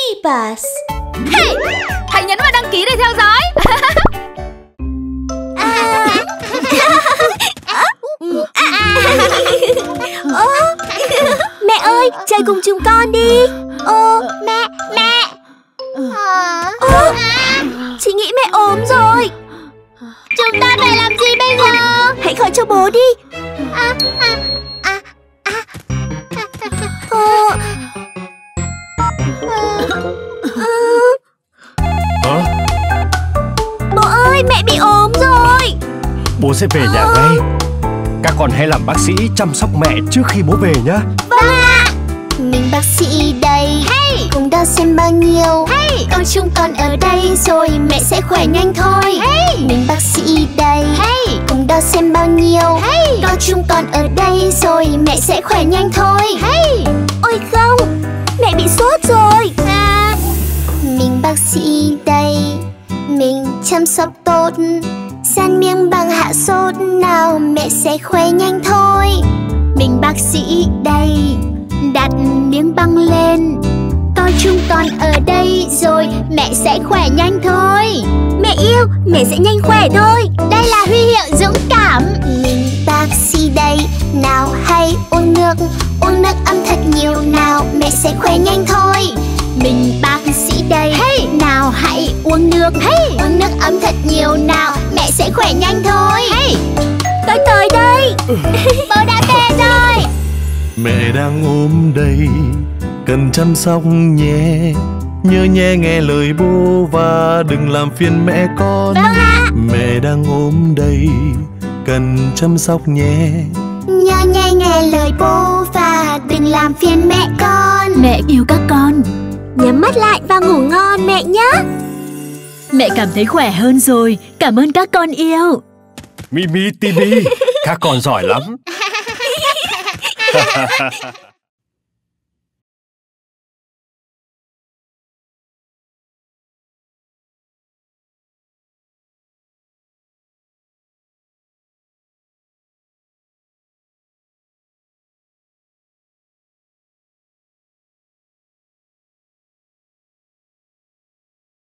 Bus. Hey, hãy nhấn vào đăng ký để theo dõi. Mẹ ơi, chơi cùng chúng con đi. Mẹ. Chị nghĩ mẹ ốm rồi. Chúng ta phải làm gì bây giờ? Hãy gọi cho bố đi. Bố ơi, mẹ bị ốm rồi. Bố sẽ về nhà ngay. Các con hãy làm bác sĩ chăm sóc mẹ trước khi bố về nhé. Vâng ạ. Mình bác sĩ đây, hey, cùng đo xem bao nhiêu, hey, con chúng con ở đây rồi mẹ sẽ khỏe nhanh thôi, hey. Mình bác sĩ đây, hey, cùng đo xem bao nhiêu, hey, con chúng con ở đây rồi mẹ sẽ khỏe nhanh thôi, hey. Ôi không, mẹ bị sốt rồi. Mình bác sĩ đây, mình chăm sóc tốt, san miếng băng hạ sốt nào mẹ sẽ khỏe nhanh thôi. Mình bác sĩ đây, đặt miếng băng lên, coi chúng con ở đây rồi mẹ sẽ khỏe nhanh thôi. Mẹ yêu, mẹ sẽ nhanh khỏe thôi. Đây là huy hiệu dũng cảm. Mình bác sĩ đây, nào hãy uống nước ấm thật nhiều nào mẹ sẽ khỏe nhanh thôi. Mình bác sĩ đây, hey, nào hãy uống nước, hey, uống nước ấm thật nhiều nào mẹ sẽ khỏe nhanh thôi, hey. Tôi tới đây. Bố đã về rồi. Mẹ đang ốm đây, cần chăm sóc nhé. Nhớ nhé nghe lời bố và đừng làm phiền mẹ con. Vâng ạ. Mẹ đang ốm đây, cần chăm sóc nhé. Nhớ nhé nghe lời bố và đừng làm phiền mẹ con. Mẹ yêu các con. Nhắm mắt lại và ngủ ngon mẹ nhé. Mẹ cảm thấy khỏe hơn rồi. Cảm ơn các con yêu. Mimi, Timmy, các con giỏi lắm.